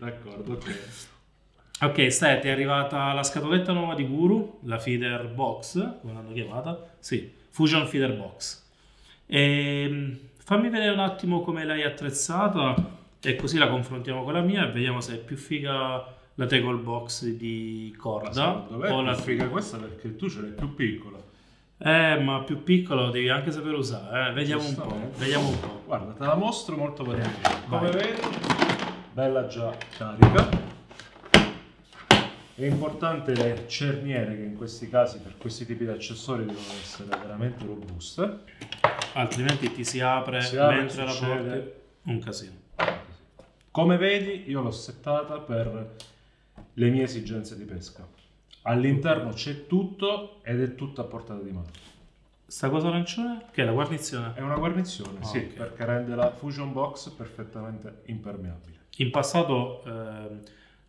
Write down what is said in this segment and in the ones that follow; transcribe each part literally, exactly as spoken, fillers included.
D'accordo, ok. Ok, stai, ti è arrivata la scatoletta nuova di Guru, la Feeder Box, come l'hanno chiamata? Sì, Fusion Feeder Box. E, fammi vedere un attimo come l'hai attrezzata e così la confrontiamo con la mia e vediamo se è più figa la Tackle Box di corda Secondo me o è la più figa questa perché tu ce l'hai più piccola. Eh, ma più piccolo devi anche saper usare, eh. Vediamo un po', Giustamente. vediamo un po'. Guarda, te la mostro molto volentieri. Vai. Come vedi, bella già carica. È importante le cerniere che in questi casi, per questi tipi di accessori, devono essere veramente robuste. Altrimenti ti si apre Si apre, mentre la succede. porti, un casino. Come vedi, io l'ho settata per le mie esigenze di pesca. All'interno c'è tutto ed è tutto a portata di mano. Sta cosa arancione? Che è la guarnizione? È una guarnizione, Ah, sì, ok. perché rende la Fusion Box perfettamente impermeabile. In passato ehm,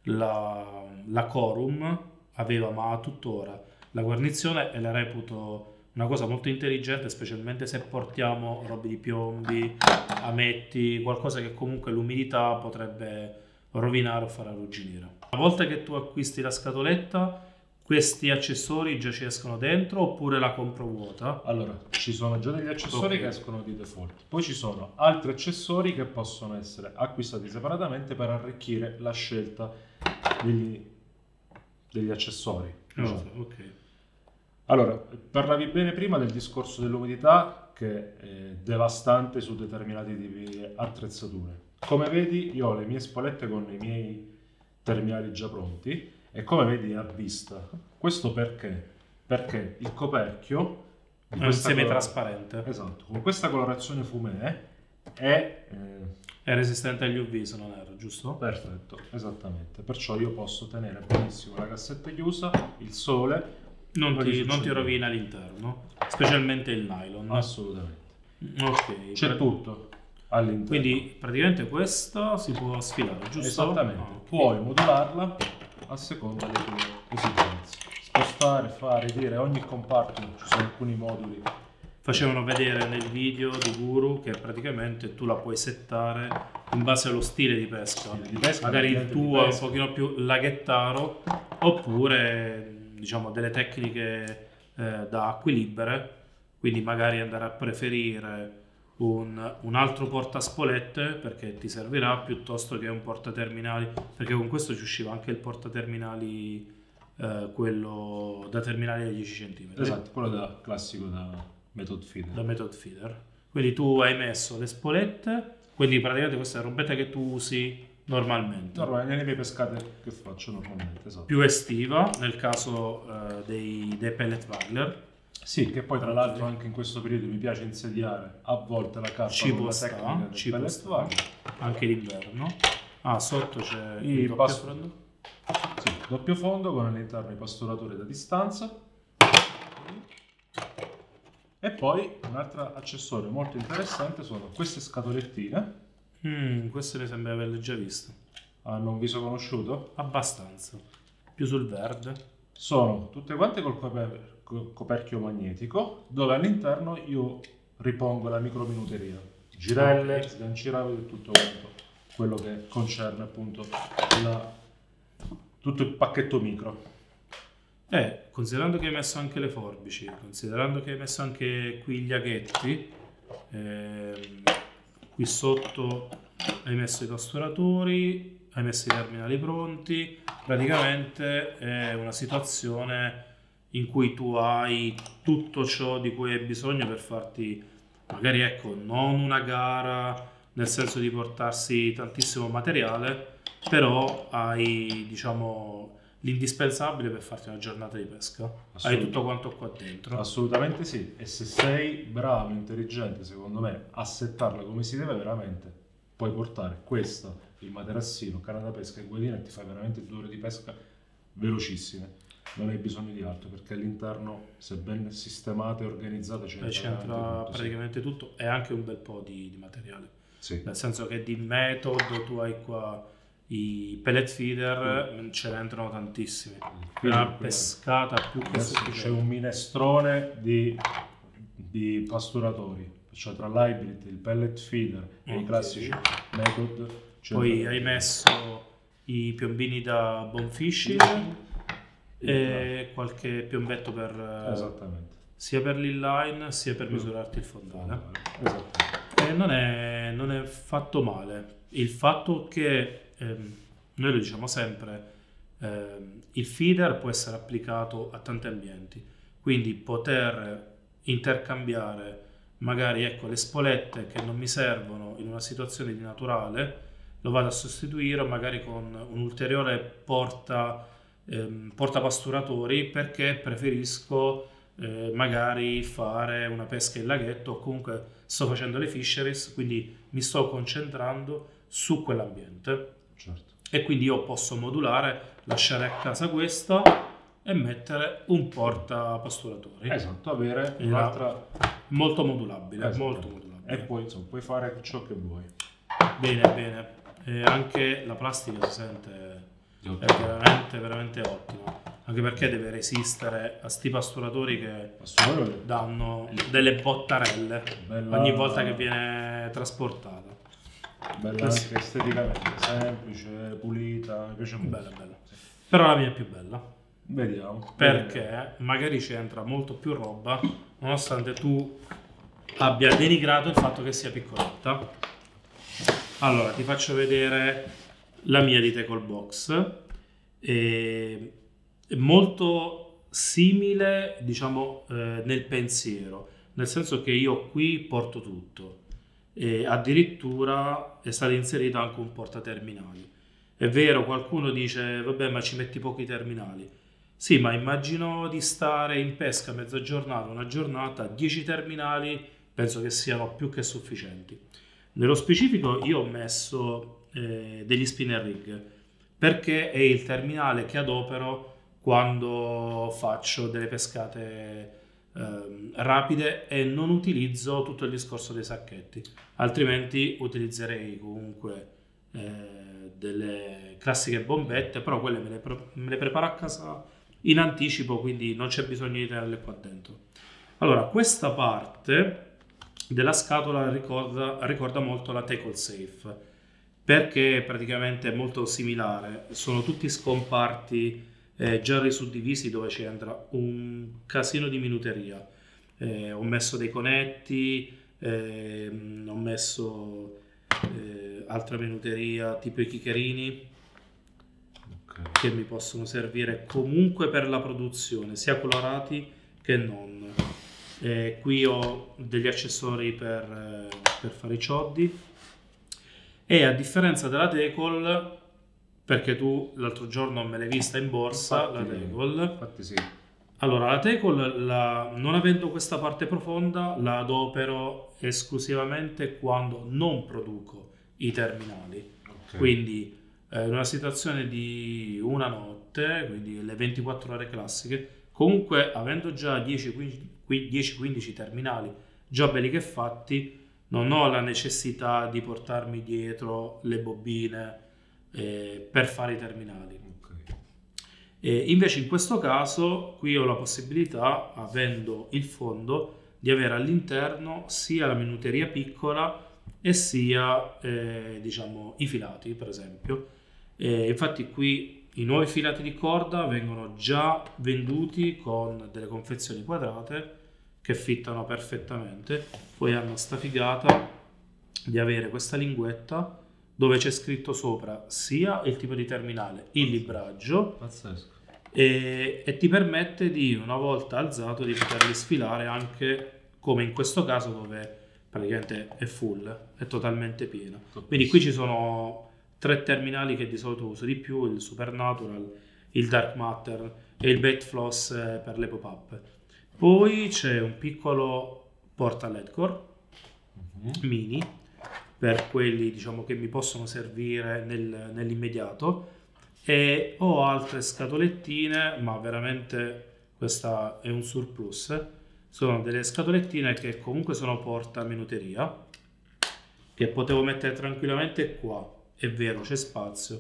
la, la Corum aveva, ma tuttora, la guarnizione e la reputo una cosa molto intelligente, specialmente se portiamo robe di piombi, ametti, qualcosa che comunque l'umidità potrebbe rovinare o far arrugginire. Una volta che tu acquisti la scatoletta, questi accessori già ci escono dentro oppure la compro vuota? Allora, ci sono già degli accessori Ok. che escono di default, poi ci sono altri accessori che possono essere acquistati separatamente per arricchire la scelta degli, degli accessori. diciamo. No, ok. Allora, parlavi bene prima del discorso dell'umidità che è devastante su determinati tipi di attrezzature. Come vedi, io ho le mie spolette con i miei terminali già pronti e come vedi è a vista. Questo perché? Perché il coperchio di È un questa semitrasparente. color- Esatto, con questa colorazione fumé è eh, È resistente agli U V, se non erro, giusto? perfetto, esattamente. Perciò io posso tenere benissimo la cassetta chiusa, il sole. Non Non ti, gli non ti succede rovina l'interno, specialmente il nylon. Assolutamente. Ok. C'è pra- tutto all'interno. Quindi praticamente questa si può sfilare, giusto? Esattamente, Ah, ok. puoi modularla a seconda delle tue esigenze. Spostare, fare, dire, ogni compartment, ci sono alcuni moduli. Facevano vedere nel video di Guru che praticamente tu la puoi settare in base allo stile di pesca. Stile di pesca, Magari il ambiente di tuo è un pesca. pochino più laghettaro, oppure diciamo delle tecniche eh, da acque libere, quindi magari andare a preferire un, un altro portaspolette perché ti servirà piuttosto che un portaterminali, perché con questo ci usciva anche il portaterminali eh, quello da terminali da dieci centimetri. Esatto, quello da classico da method feeder. Da method feeder. Quindi tu hai messo le spolette, quindi praticamente questa è robetta che tu usi normalmente. Normale, nelle mie pescate che faccio normalmente, esatto. Più estiva nel caso eh, dei, dei pellet wagler. Sì, che poi tra Ok. l'altro anche in questo periodo mi piace insediare a volte la carpa Ci con può la sta, tecnica del ci può pellet sta. wagner. Anche d'inverno. Ah, sotto c'è Il il doppio pasto- freddo. Sì, doppio fondo con all'interno i pasturatori da distanza. E poi un altro accessorio molto interessante sono queste scatolettine. Mm, questo mi sembra averle già visto. Hanno un viso conosciuto. Abbastanza. Più sul verde. Sono tutte quante col coper- co- coperchio magnetico, dove all'interno io ripongo la microminuteria, girelle, Ok. sganciratori e tutto quanto quello che concerne appunto la- tutto il pacchetto micro. Eh, considerando che hai messo anche le forbici, considerando che hai messo anche qui gli aghetti, ehm, qui sotto hai messo i pasturatori, hai messo i terminali pronti, praticamente è una situazione in cui tu hai tutto ciò di cui hai bisogno per farti, magari ecco, non una gara nel senso di portarsi tantissimo materiale, però hai, diciamo, l'indispensabile per farti una giornata di pesca. Hai Assolutamente. tutto quanto qua dentro. Assolutamente sì, e se sei bravo, intelligente, secondo me, a settarla come si deve, veramente puoi portare questa, il materassino, canna da pesca e guidina e ti fai veramente due ore di pesca velocissime. Non hai bisogno di altro perché all'interno, se ben sistemata e organizzata, c'entra, E c'entra veramente tutto, sì. praticamente tutto e anche un bel po' di, di materiale. Sì. Nel senso che di method tu hai qua i pellet feeder, Mm. ce ne entrano tantissimi. Quindi, Una quindi pescata più che adesso c'è sufficiente. un minestrone di, di pasturatori, cioè tra l'hybrid, il pellet feeder e i Ok. classici method. c'è Poi veramente- hai messo i piombini da Bonfishing e qualche piombetto per Esattamente. sia per l'inline sia per misurarti il fondale. Esattamente. E non è, non è fatto male. Il fatto che ehm, noi lo diciamo sempre, ehm, il feeder può essere applicato a tanti ambienti, quindi poter intercambiare magari, ecco, le spolette che non mi servono in una situazione di naturale, lo vado a sostituire magari con un ulteriore porta, ehm, portapasturatori, perché preferisco eh, magari fare una pesca in laghetto, o comunque sto facendo le fisheries, quindi mi sto concentrando su quell'ambiente. Certo. E quindi io posso modulare, lasciare a casa questa e mettere un portapasturatori. Esatto, avere Era un'altra... molto modulabile, Esatto. molto modulabile. E poi insomma, puoi fare ciò che vuoi. Bene, bene. E anche la plastica si sente è veramente, veramente ottima. Anche perché deve resistere a sti pasturatori che Assolutamente. danno delle bottarelle Bella- ogni volta che viene trasportata. Bella anche esteticamente, semplice, pulita, mi piace molto. Bella, bella. Però la mia è più bella, Vediamo. perché magari ci entra molto più roba, nonostante tu abbia denigrato il fatto che sia piccoletta. Allora, ti faccio vedere la mia di Tackle Box. E- È molto simile, diciamo, eh, nel pensiero, nel senso che io qui porto tutto e addirittura è stato inserito anche un portaterminali. È vero, qualcuno dice, vabbè, ma ci metti pochi terminali. Sì, ma immagino di stare in pesca mezza giornata, una giornata, dieci terminali, penso che siano più che sufficienti. Nello specifico io ho messo eh, degli spinner rig, perché è il terminale che adopero quando faccio delle pescate ehm, rapide e non utilizzo tutto il discorso dei sacchetti, altrimenti utilizzerei comunque eh, delle classiche bombette, però quelle me le, pre- me le preparo a casa in anticipo, quindi non c'è bisogno di tenerle qua dentro. Allora, questa parte della scatola ricorda, ricorda molto la Tackle Safe, perché praticamente è molto similare, sono tutti scomparti eh, già risuddivisi, dove ci entra un casino di minuteria. Eh, ho messo dei conetti, ehm, ho messo eh, altra minuteria tipo i chicherini, Ok. che mi possono servire comunque per la produzione, sia colorati che non. Eh, qui ho degli accessori per, eh, per fare i cioddi, e a differenza della Tackle, perché tu l'altro giorno me l'hai vista in borsa, Infatti- la Tackle. Infatti sì. Allora, la Tackle, la- non avendo questa parte profonda, la adopero esclusivamente quando non produco i terminali. Ok. Quindi eh, in una situazione di una notte, quindi le ventiquattro ore classiche, comunque avendo già dieci quindici terminali già belli che fatti, non ho la necessità di portarmi dietro le bobine eh, per fare i terminali. Ok. E invece in questo caso qui ho la possibilità, avendo il fondo, di avere all'interno sia la minuteria piccola e sia eh, diciamo i filati, per esempio. E infatti qui i nuovi filati di corda vengono già venduti con delle confezioni quadrate che fittano perfettamente. Poi hanno sta figata di avere questa linguetta dove c'è scritto sopra sia il tipo di terminale, il libraggio, Pazzesco. e, e ti permette di, una volta alzato, di poterli sfilare anche come in questo caso, dove praticamente è full, è totalmente pieno. Quindi qui ci sono tre terminali che di solito uso di più: il Supernatural, il Dark Matter e il Bait Floss eh, per le pop-up. Poi c'è un piccolo porta L E D core mini per quelli, diciamo, che mi possono servire nel- nell'immediato, e ho altre scatolettine, ma veramente questa è un surplus. Sono delle scatolettine che comunque sono porta minuteria, che potevo mettere tranquillamente qua. È vero, c'è spazio,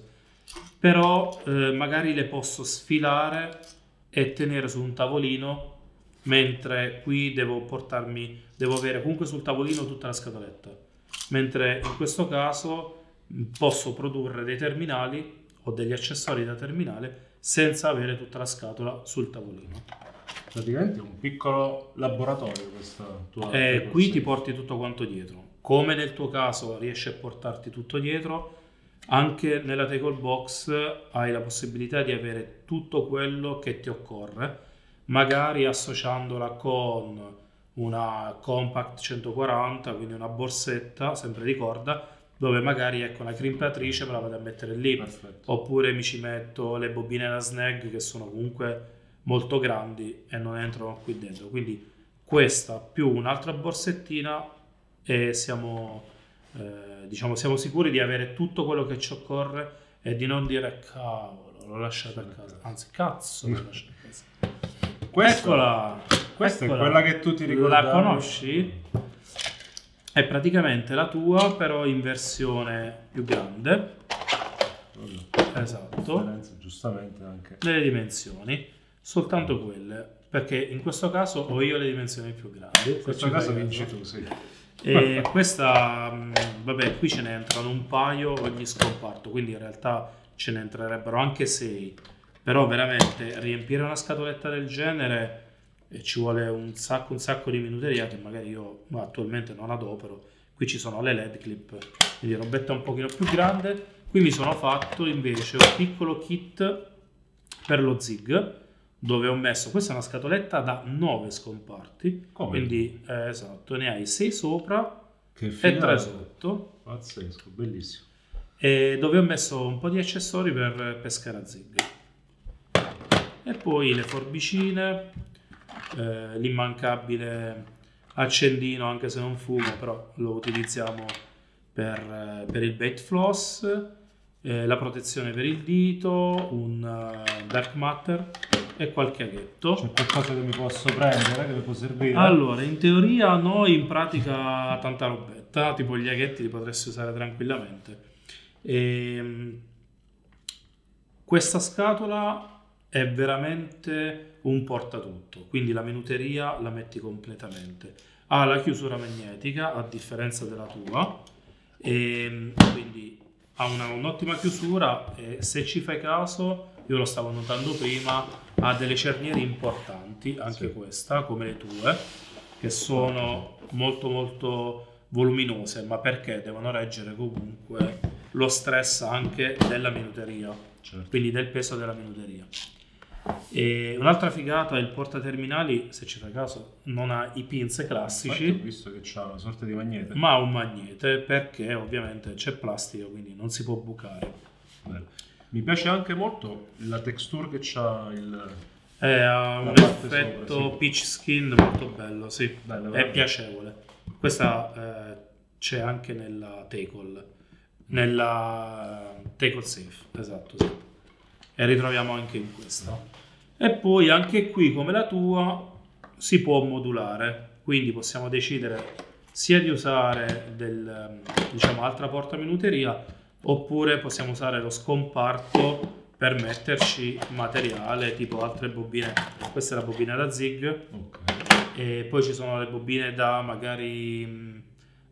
però eh, magari le posso sfilare e tenere su un tavolino, mentre qui devo portarmi, devo avere comunque sul tavolino tutta la scatoletta, mentre in questo caso posso produrre dei terminali o degli accessori da terminale senza avere tutta la scatola sul tavolino. Praticamente è un piccolo laboratorio questa tua E qui ti porti tutto quanto dietro. Come nel tuo caso riesci a portarti tutto dietro, anche nella Tackle Box hai la possibilità di avere tutto quello che ti occorre, magari associandola con una Compact centoquaranta, quindi una borsetta sempre di corda, dove magari ecco una crimpatrice me la vado a mettere lì. Perfetto. Oppure mi ci metto le bobine da snag che sono comunque molto grandi e non entrano qui dentro, quindi questa più un'altra borsettina e siamo eh, diciamo siamo sicuri di avere tutto quello che ci occorre e di non dire cavolo l'ho lasciata a casa, anzi cazzo l'ho lasciata a casa. Questa, eccola questa eccola. è quella che tu ti ricordavi. La conosci? È praticamente la tua però in versione più grande. Esatto, giustamente anche nelle dimensioni, soltanto quelle, perché in questo caso ho io le dimensioni più grandi. in questo caso vinci tu, sì. E questa, mh, vabbè, qui ce ne entrano un paio ogni scomparto, quindi in realtà ce ne entrerebbero anche sei, però veramente riempire una scatoletta del genere eh, ci vuole un sacco un sacco di minuteria che magari io ma, attualmente non adopero. Qui ci sono le L E D clip, quindi robetta un pochino più grande. Qui mi sono fatto invece un piccolo kit per lo zig, dove ho messo, questa è una scatoletta da nove scomparti. Come? Quindi eh, esatto, ne hai sei sopra Che e figata. tre sotto, Pazzesco, bellissimo. e dove ho messo un po' di accessori per pescare a zig. E poi le forbicine, eh, l'immancabile accendino, anche se non fumo, però lo utilizziamo per, per il bait floss, eh, la protezione per il dito, un uh, dark matter e qualche aghetto. C'è qualcosa che mi posso prendere, che mi può servire? Allora, in teoria no, in pratica tanta robetta, tipo gli aghetti li potresti usare tranquillamente. E, questa scatola è veramente un portatutto, quindi la minuteria la metti completamente. Ha la chiusura magnetica, a differenza della tua, e quindi ha una, un'ottima chiusura e se ci fai caso, io lo stavo notando prima, ha delle cerniere importanti, anche Sì. questa, come le tue, che sono molto molto voluminose, ma perché devono reggere comunque lo stress anche della minuteria, Certo. quindi del peso della minuteria. E un'altra figata è il portaterminali, se ci fai caso, non ha i pins Infatti classici, ho visto che c'ha una sorta di magnete. ma ha un magnete perché ovviamente c'è plastica, quindi non si può bucare. Bello. Mi piace anche molto la texture che c'ha il... Eh, ha un La parte effetto sopra, sì. peach skin molto bello, sì, Bello, è bello. piacevole. Questa eh, c'è anche nella Tackle, nella Tackle Safe, esatto, sì. E ritroviamo anche in questa. E poi anche qui, come la tua, si può modulare, quindi possiamo decidere sia di usare del, diciamo, altra portaminuteria, oppure possiamo usare lo scomparto per metterci materiale tipo altre bobine. Questa è la bobina da zig, Ok. e poi ci sono le bobine da magari mh,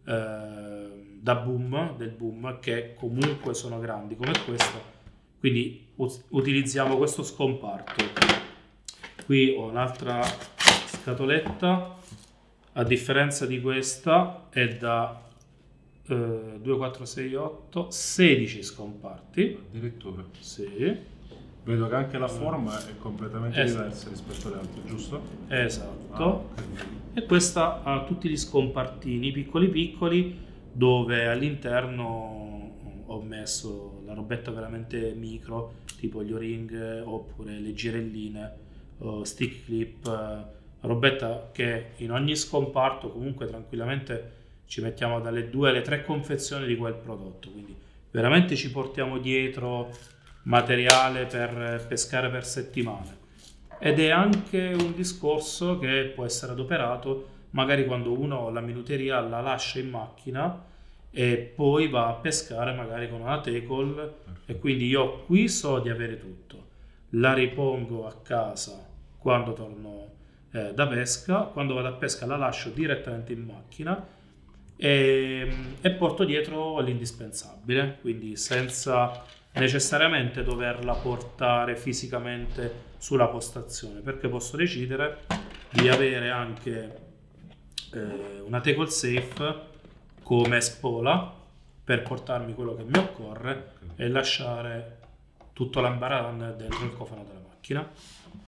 eh, da boom, del boom, che comunque sono grandi come questa, quindi ut- utilizziamo questo scomparto. Qui ho un'altra scatoletta, a differenza di questa è da eh, due, quattro, sei, otto, sedici scomparti. Addirittura. Sì, Vedo che anche la forma è completamente Esatto. diversa rispetto alle altre, giusto? esatto. Ah, ok. E questa ha tutti gli scompartini piccoli piccoli, dove all'interno ho messo la robetta veramente micro, tipo gli o-ring oppure le girelline, o stick clip, eh, robetta che in ogni scomparto comunque tranquillamente ci mettiamo dalle due alle tre confezioni di quel prodotto, quindi veramente ci portiamo dietro materiale per pescare per settimane. Ed è anche un discorso che può essere adoperato magari quando uno la minuteria la lascia in macchina e poi va a pescare magari con una tackle, e quindi io qui so di avere tutto, la ripongo a casa quando torno eh, da pesca, quando vado a pesca la lascio direttamente in macchina e, e porto dietro l'indispensabile, quindi senza necessariamente doverla portare fisicamente sulla postazione, perché posso decidere di avere anche eh, una table safe come spola per portarmi quello che mi occorre e lasciare tutto l'embarran dentro il cofano della macchina.